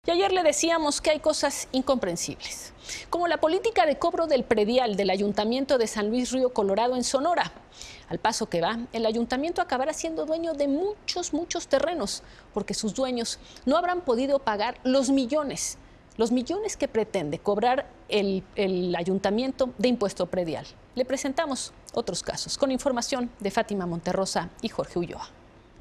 Y ayer le decíamos que hay cosas incomprensibles, como la política de cobro del predial del Ayuntamiento de San Luis Río Colorado en Sonora. Al paso que va, el ayuntamiento acabará siendo dueño de muchos terrenos, porque sus dueños no habrán podido pagar los millones que pretende cobrar el ayuntamiento de impuesto predial. Le presentamos otros casos, con información de Fátima Monterrosa y Jorge Ulloa.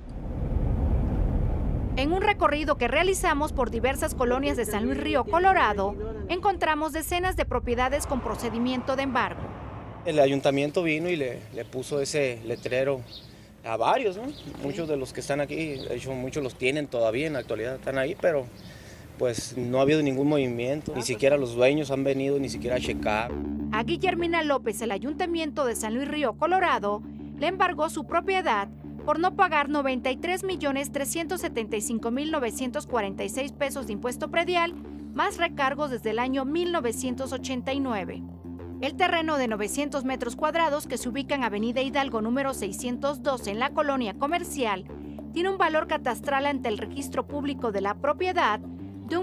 En un recorrido que realizamos por diversas colonias de San Luis Río Colorado, encontramos decenas de propiedades con procedimiento de embargo. El ayuntamiento vino y le puso ese letrero a varios, ¿no? Muchos de los que están aquí, de hecho muchos los tienen todavía en la actualidad, están ahí, pero pues no ha habido ningún movimiento, ni siquiera los dueños han venido ni siquiera a checar. A Guillermina López, el ayuntamiento de San Luis Río Colorado, le embargó su propiedad por no pagar 93.375.946 pesos de impuesto predial, más recargos desde el año 1989. El terreno de 900 metros cuadrados que se ubica en Avenida Hidalgo número 612 en la colonia comercial tiene un valor catastral ante el registro público de la propiedad de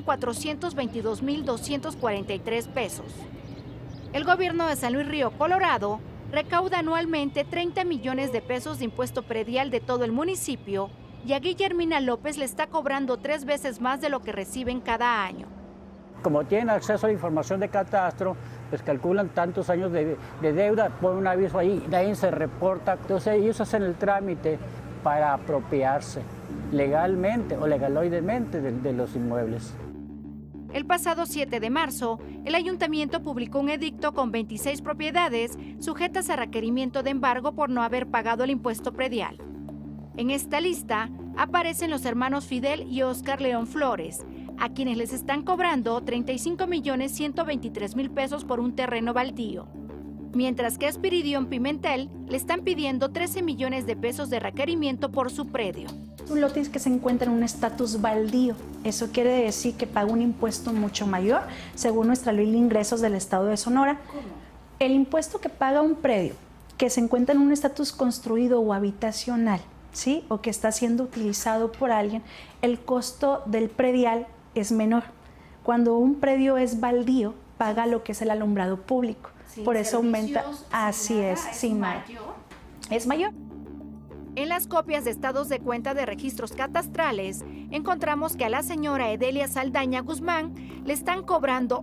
1.422.243 pesos. El gobierno de San Luis Río Colorado recauda anualmente 30 millones de pesos de impuesto predial de todo el municipio y a Guillermina López le está cobrando 3 veces más de lo que reciben cada año. Como tienen acceso a la información de catastro, pues calculan tantos años de deuda, ponen un aviso ahí, nadie se reporta, entonces ellos hacen el trámite para apropiarse legalmente o legaloidemente de los inmuebles. El pasado 7 de marzo, el ayuntamiento publicó un edicto con 26 propiedades sujetas a requerimiento de embargo por no haber pagado el impuesto predial. En esta lista aparecen los hermanos Fidel y Oscar León Flores, a quienes les están cobrando 35.123.000 pesos por un terreno baldío, mientras que a Espiridión Pimentel le están pidiendo 13 millones de pesos de requerimiento por su predio. Un lote que se encuentra en un estatus baldío. Eso quiere decir que paga un impuesto mucho mayor, según nuestra ley de ingresos del estado de Sonora. ¿Cómo? El impuesto que paga un predio que se encuentra en un estatus construido o habitacional, ¿sí? O que está siendo utilizado por alguien, el costo del predial es menor. Cuando un predio es baldío, paga lo que es el alumbrado público. Por eso aumenta. Así es, sin mayor. Es mayor. En las copias de estados de cuenta de registros catastrales, encontramos que a la señora Edelia Saldaña Guzmán le están cobrando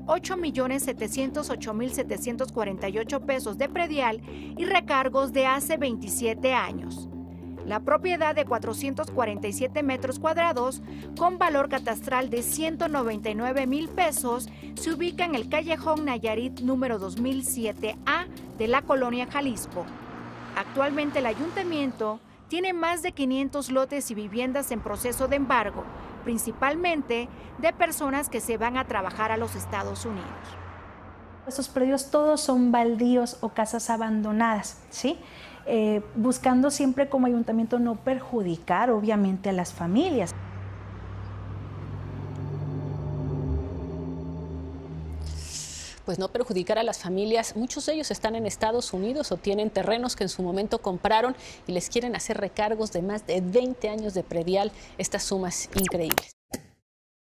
8.708.748 pesos de predial y recargos de hace 27 años. La propiedad de 447 metros cuadrados, con valor catastral de 199.000 pesos, se ubica en el callejón Nayarit número 2007A de la colonia Jalisco. Actualmente el ayuntamiento tiene más de 500 lotes y viviendas en proceso de embargo, principalmente de personas que se van a trabajar a los Estados Unidos. Estos predios todos son baldíos o casas abandonadas, ¿sí? Buscando siempre como ayuntamiento no perjudicar obviamente a las familias. Pues no perjudicar a las familias. Muchos de ellos están en Estados Unidos o tienen terrenos que en su momento compraron y les quieren hacer recargos de más de 20 años de predial, estas sumas increíbles.